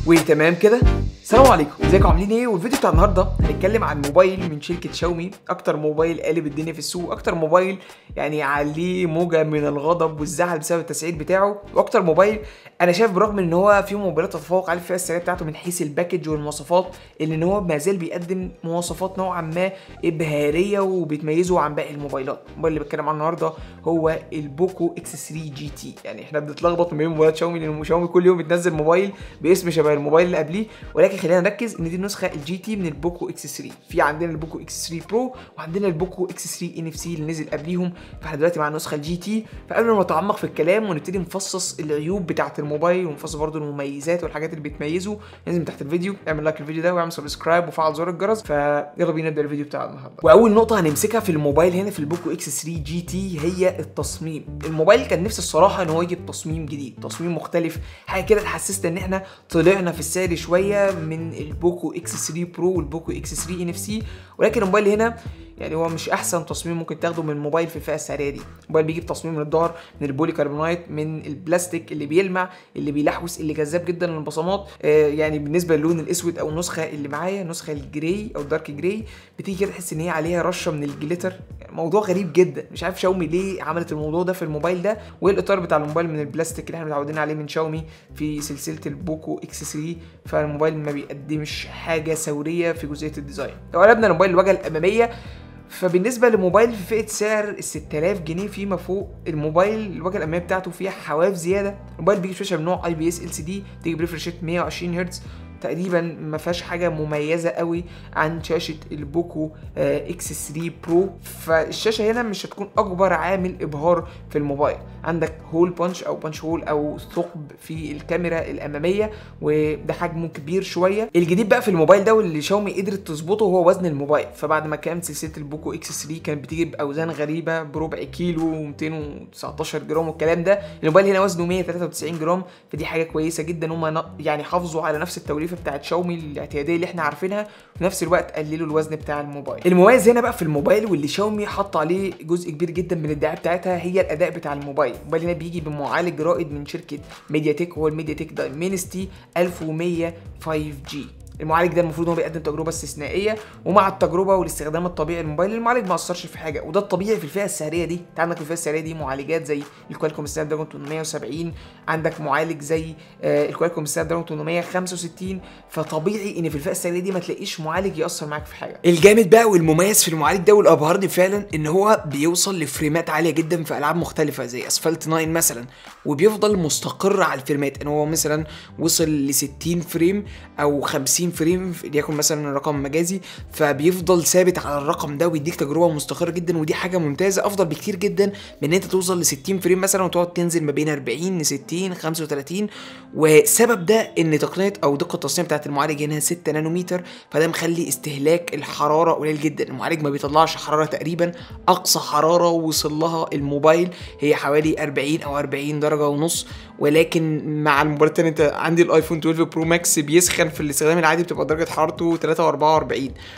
وتمام كده. السلام عليكم، ازيكم عاملين ايه؟ والفيديو بتاع النهارده هنتكلم عن موبايل من شركه شاومي، اكتر موبايل قالب الدنيا في السوق، اكتر موبايل يعني عليه موجه من الغضب والزعل بسبب التسعير بتاعه، واكتر موبايل انا شايف برغم ان هو في موبايلات تتفوق عليه في الفئه السعريه بتاعته من حيث الباكج والمواصفات، الا ان هو ما زال بيقدم مواصفات نوعا ما ابهاريه وبتميزه عن باقي الموبايلات. الموبايل اللي بتكلم عنه النهارده هو البوكو اكس 3 جي تي. يعني احنا بنتلخبط ما بين موبايلات شاومي لان شاومي كل يوم بتنزل موبايل باسم شبه الموبايل اللي قبليه، ولكن خلينا نركز ان دي النسخه الجي تي من البوكو اكس 3. في عندنا البوكو اكس 3 برو وعندنا البوكو اكس 3 ان اف سي اللي نزل قبليهم، فاحنا دلوقتي مع النسخه الجي تي. فقبل ما نتعمق في الكلام ونبتدي نفصص العيوب بتاعه الموبايل ونفصص برده المميزات والحاجات اللي بتميزه، لازم تحت الفيديو اعمل لايك الفيديو ده واعمل سبسكرايب وفعل زر الجرس. فيلا بينا نبدا الفيديو بتاع النهارده. واول نقطه هنمسكها في الموبايل هنا في البوكو اكس 3 جي تي هي التصميم. الموبايل كان نفسي الصراحه ان هو يجيب تصميم جديد، تصميم مختلف، حاجه كده تحسسنا ان احنا طلعنا في السعر شويه من البوكو اكس 3 برو والبوكو اكس 3 ان اف سي. ولكن الموبايل هنا يعني هو مش احسن تصميم ممكن تاخده من موبايل في الفئه السعريه دي. الموبايل بيجيب تصميم من الظهر من البولي كربونايت، من البلاستيك اللي بيلمع اللي بيلحوس اللي جذاب جدا للبصمات. يعني بالنسبه للون الاسود او النسخه اللي معايا النسخه الجراي او الدارك جراي بتيجي كده تحس ان هي عليها رشه من الجليتر. يعني موضوع غريب جدا، مش عارف شاومي ليه عملت الموضوع ده في الموبايل ده. والاطار بتاع الموبايل من البلاستيك اللي احنا متعودين عليه من شاومي في سلسله البوكو اكس 3. فالموبايل ما بيقدمش حاجه ثوريه في جزئيه الديزاين. لو قلبنا الموبايل الواجهه الاماميه، فبالنسبه لموبايل في فئه سعر ال 6000 جنيه فيما فوق، الموبايل الواجهه الاماميه بتاعته فيها حواف زياده. الموبايل بيجي شاشه من نوع اي بي اس ال سي دي، بتيجي بريفرش ريت 120 هرتز، تقريبا ما فيهاش حاجه مميزه قوي عن شاشه البوكو اكس 3 برو. فالشاشه هنا مش هتكون اكبر عامل ابهار في الموبايل. عندك هول بانش او بانش هول او ثقب في الكاميرا الاماميه، وده حجمه كبير شويه. الجديد بقى في الموبايل ده واللي شاومي قدرت تظبطه هو وزن الموبايل. فبعد ما كانت سلسله البوكو اكس 3 كانت بتيجي باوزان غريبه بربع كيلو و219 جرام والكلام ده، الموبايل هنا وزنه 193 جرام. فدي حاجه كويسه جدا، هم يعني حافظوا على نفس التوليفه بتاعت شاومي الاعتياديه اللي احنا عارفينها، وفي نفس الوقت قللوا الوزن بتاع الموبايل. المميز هنا بقى في الموبايل واللي شاومي حط عليه جزء كبير جدا من الدعايه بتاعتها هي الاداء بتاع الموبايل. الموبايل هنا بيجي بمعالج رائد من شركه ميديا تك، هو الميديا تك دايمنستي 1100 5G. المعالج ده المفروض هو بيقدم تجربه استثنائيه، ومع التجربه والاستخدام الطبيعي للموبايل المعالج ما اثرش في حاجه، وده الطبيعي في الفئه السعريه دي. انت عندك في الفئه السعريه دي معالجات زي الكوالكوم سناب دراجون 870، عندك معالج زي الكوالكوم سناب دراجون 865. فطبيعي ان في الفئه السعريه دي ما تلاقيش معالج ياثر معاك في حاجه. الجامد بقى والمميز في المعالج ده والابهرني فعلا ان هو بيوصل لفريمات عاليه جدا في العاب مختلفه زي اسفلت 9 مثلا، وبيفضل مستقر على الفريمات. ان هو مثلا وصل ل 60 فريم او 50 فريم ليكن مثلا رقم مجازي، فبيفضل ثابت على الرقم ده ويديك تجربه مستقره جدا. ودي حاجه ممتازه، افضل بكتير جدا من ان انت توصل ل 60 فريم مثلا وتقعد تنزل ما بين 40 ل 60 35. والسبب ده ان تقنيه او دقه التصنيع بتاعت المعالج هنا 6 نانومتر، فده مخلي استهلاك الحراره قليل جدا. المعالج ما بيطلعش حراره، تقريبا اقصى حراره وصل لها الموبايل هي حوالي 40 او 40 درجه ونص. ولكن مع الموبايل التاني، انت عندي الايفون 12 برو ماكس بيسخن في الاستخدام العادي بتبقى درجه حرارته 3 و44.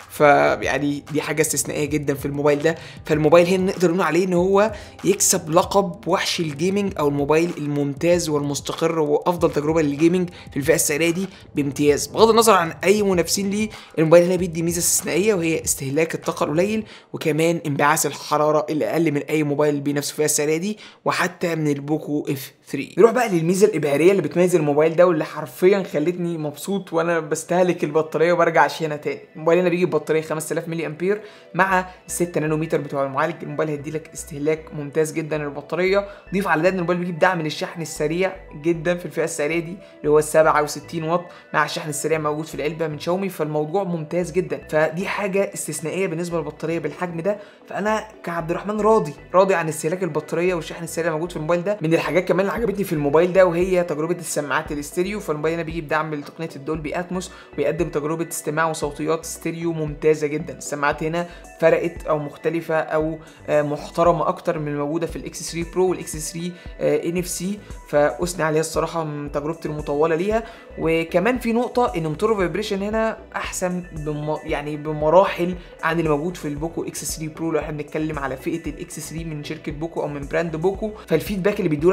فيعني دي حاجه استثنائيه جدا في الموبايل ده. فالموبايل هنا نقدر نقول عليه ان هو يكسب لقب وحش الجيمنج او الموبايل الممتاز والمستقر وافضل تجربه للجيمنج في الفئه السعريه دي بامتياز. بغض النظر عن اي منافسين ليه، الموبايل هنا بيدي ميزه استثنائيه وهي استهلاك الطاقه القليل، وكمان انبعاث الحراره اللي اقل من اي موبايل بنفس الفئه السعريه دي، وحتى من البوكو اف 3. نروح بقى للميزه الابهاريه اللي بتميز الموبايل ده واللي حرفيا خلتني مبسوط وانا بستهلك البطاريه وبرجع اشحنها تاني. الموبايل هنا بيجي ببطاريه 5000 ملي امبير مع 6 نانومتر بتوع المعالج. الموبايل هيدي لك استهلاك ممتاز جدا للبطاريه. ضيف على ده ان الموبايل بيجيب دعم للشحن السريع جدا في الفئه السعريه دي اللي هو 67 واط مع الشحن السريع موجود في العلبه من شاومي. فالموضوع ممتاز جدا، فدي حاجه استثنائيه بالنسبه للبطاريه بالحجم ده. فانا كعبد الرحمن راضي عن استهلاك البطاريه والشحن السريع موجود في الموبايل ده. من الحاجات كمان اللي عجبتني في الموبايل ده وهي تجربه السماعات الاستيريو. فالموبايل هنا بيجي بدعم لتقنيه الدولبي اتموس ويقدم تجربه استماع وصوتيات ستيريو ممتازه جدا. السماعات هنا فرقت او مختلفه او محترمه اكتر من الموجوده في الاكس 3 برو والاكس 3 ان اف سي، فاثني عليها الصراحه من تجربتي المطوله ليها. وكمان في نقطه ان موتور فايبريشن هنا احسن يعني بمراحل عن اللي موجود في البوكو اكس 3 برو. لو احنا بنتكلم على فئه الاكس 3 من شركه بوكو او من براند بوكو، فالفيدباك اللي بيدولك الموبايل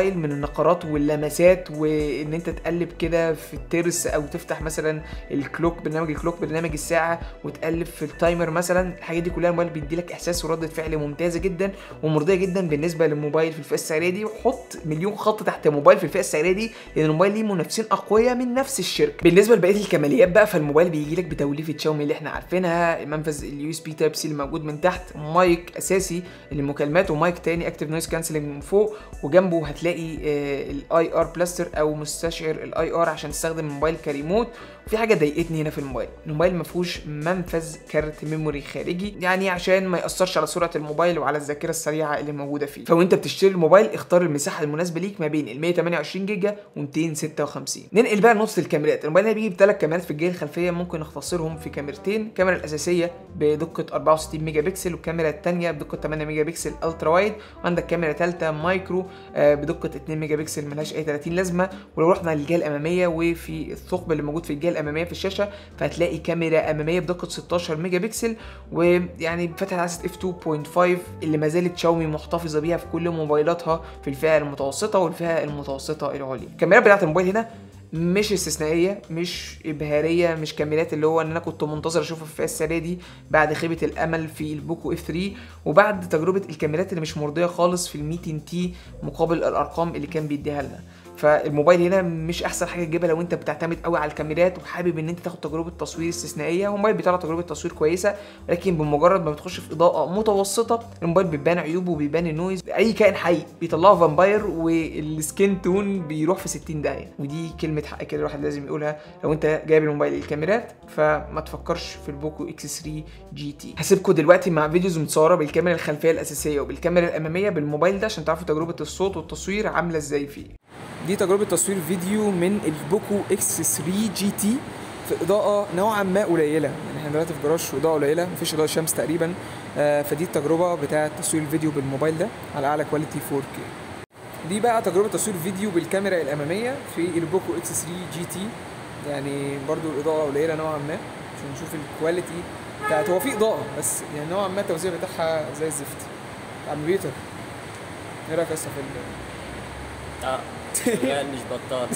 الموبايل من النقرات واللمسات، وان انت تقلب كده في الترس او تفتح مثلا الكلوك، برنامج الكلوك، برنامج الساعه، وتقلب في التايمر مثلا. الحاجات دي كلها الموبايل بيدي لك احساس وردة فعل ممتازه جدا ومرضيه جدا بالنسبه للموبايل في الفئه السعريه دي. وحط مليون خط تحت موبايل في الفئه السعريه دي، لان الموبايل ليه منافسين اقوياء من نفس الشركه. بالنسبه لبقيه الكماليات بقى، فالموبايل بيجي لك بتوليفه شاومي اللي احنا عارفينها، منفذ اليو اس بي تايب سي اللي موجود من تحت، مايك اساسي للمكالمات ومايك تاني اكتف نويز كانسلنج من فوق، وجنبه هتلاقي الاي ار بلاستر او مستشعر الاي ار عشان تستخدم الموبايل كريموت. وفي حاجه ضايقتني هنا في الموبايل ما فيهوش منفذ كارت ميموري خارجي، يعني عشان ما ياثرش على سرعه الموبايل وعلى الذاكره السريعه اللي موجوده فيه. فوانت بتشتري الموبايل اختار المساحه المناسبه ليك ما بين ال 128 جيجا و 256. ننقل بقى لنقطه الكاميرات. الموبايل هنا بيجي بثلاث كاميرات في الجهه الخلفيه، ممكن نختصرهم في كاميرتين. الكاميرا الاساسيه بدقه 64 ميجا بكسل، والكاميرا الثانيه بدقه 8 ميجا بكسل الترا وايد، وعندك كاميرا ثالثه مايكرو بدقه 2 ميجا بكسل ملهاش اي 30 لازمه. ولو رحنا للجهه الاماميه وفي الثقب اللي موجود في الجهه الاماميه في الشاشه، فهتلاقي كاميرا اماميه بدقه 16 ميجا بكسل، ويعني بفتحه عدسه اف 2.5 اللي ما زالت شاومي محتفظه بيها في كل موبايلاتها في الفئه المتوسطه والفئه المتوسطه العليا. الكاميرا بتاعت الموبايل هنا مش استثنائيه، مش ابهاريه، مش كاميرات اللي هو ان انا كنت منتظر اشوفها في الفئه السعريه دي بعد خيبه الامل في البوكو اف 3، وبعد تجربه الكاميرات اللي مش مرضيه خالص في ال200 تي مقابل الارقام اللي كان بيديها لنا. فالموبايل هنا مش احسن حاجه تجيبها لو انت بتعتمد قوي على الكاميرات وحابب ان انت تاخد تجربه تصوير استثنائيه. هو الموبايل بيطلع تجربه تصوير كويسه، ولكن بمجرد ما بتخش في اضاءه متوسطه الموبايل بيبان عيوبه وبيبان النويز. اي كائن حي بيطلعه فامباير والسكين تون بيروح في 60 دقيقه، ودي كلمه حق كده الواحد لازم يقولها. لو انت جايب الموبايل الكاميرات فما تفكرش في البوكو اكس 3 جي تي. هسيبكم دلوقتي مع فيديوز متصوره بالكاميرا الخلفيه الاساسيه وبالكاميرا الاماميه بالموبايل ده عشان تعرفوا تجربه الصوت والتصوير عامله ازاي فيه. دي تجربة تصوير فيديو من البوكو اكس 3 جي تي في اضاءة نوعا ما قليلة، يعني احنا دلوقتي في جراج واضاءة قليلة، مفيش اضاءة شمس تقريبا. فدي التجربة بتاعة تصوير الفيديو بالموبايل ده على اعلى كواليتي 4K. دي بقى تجربة تصوير فيديو بالكاميرا الامامية في البوكو اكس 3 جي تي، يعني برضو الاضاءة قليلة نوعا ما عشان نشوف الكواليتي بتاعت. هو في اضاءة بس يعني نوعا ما التوزيع بتاعها زي الزفت. عم بيتر ايه رايك اصلا في مش بطال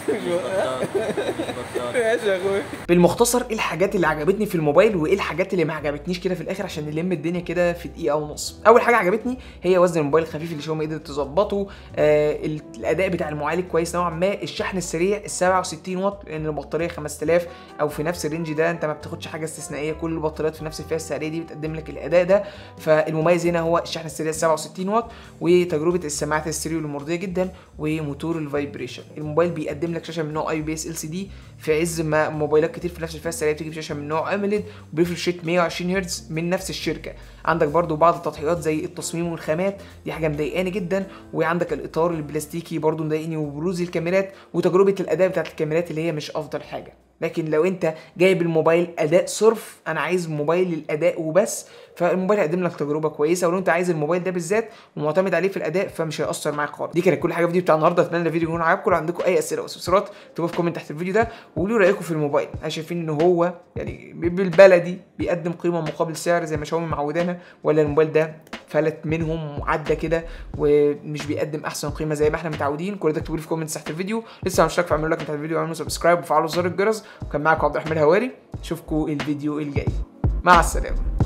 ماشي يا اخويا. بالمختصر ايه الحاجات اللي عجبتني في الموبايل وايه الحاجات اللي ما عجبتنيش كده في الاخر عشان نلم الدنيا كده في دقيقه ونص. اول حاجه عجبتني هي وزن الموبايل الخفيف اللي شاومي قدرت تظبطه. الاداء بتاع المعالج كويس نوعا ما. الشحن السريع ال 67 واط، لان البطاريه 5000 او في نفس الرينج ده، انت ما بتاخدش حاجه استثنائيه، كل البطاريات في نفس الفئه السعريه دي بتقدم لك الاداء ده. فالمميز هنا هو الشحن السريع 67 واط، وتجربه السماعات الستيريو المرضيه جدا، وموتور الفايبريشن. الموبايل بيقدم لك شاشه من نوع اي بي اس ال سي دي في عز ما موبايلات كتير في نفس الفئه السعريه بتيجي بشاشه من نوع اموليد وبريفرش ريت 120 هرتز من نفس الشركه. عندك برضو بعض التضحيات زي التصميم والخامات، دي حاجه مضايقاني جدا. وعندك الاطار البلاستيكي برضو مضايقني، وبروز الكاميرات، وتجربه الاداء بتاعت الكاميرات اللي هي مش افضل حاجه. لكن لو انت جايب الموبايل اداء صرف، انا عايز موبايل للاداء وبس، فالموبايل هيقدم لك تجربه كويسه. ولو انت عايز الموبايل ده بالذات ومعتمد عليه في الاداء فمش هيأثر معاك خالص. دي كانت كل حاجه في الفيديو بتاع النهارده. اتمنى الفيديو يكون عجبكم. لو عندكم اي اسئله او استفسارات اكتبوها في كومنت تحت الفيديو ده، وقولوا رايكم في الموبايل. انا شايفين ان هو يعني بالبلدي بيقدم قيمه مقابل سعر زي ما شاومي معودانا، ولا الموبايل ده فلت منهم وعدى كده ومش بيقدم احسن قيمه زي ما احنا متعودين؟ كل ده اكتبوا لي في كومنت تحت الفيديو. لسه مش مشترك اعملوا لايك تحت الفيديو واعملوا سبسكرايب وفعلوا زر الجرس. وكان معاكم عبد الرحمن الهواري، اشوفكم الفيديو الجاي. مع السلامه.